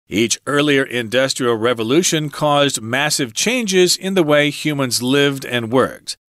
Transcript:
Each earlier industrial revolution caused massive changes in the way humans lived and worked.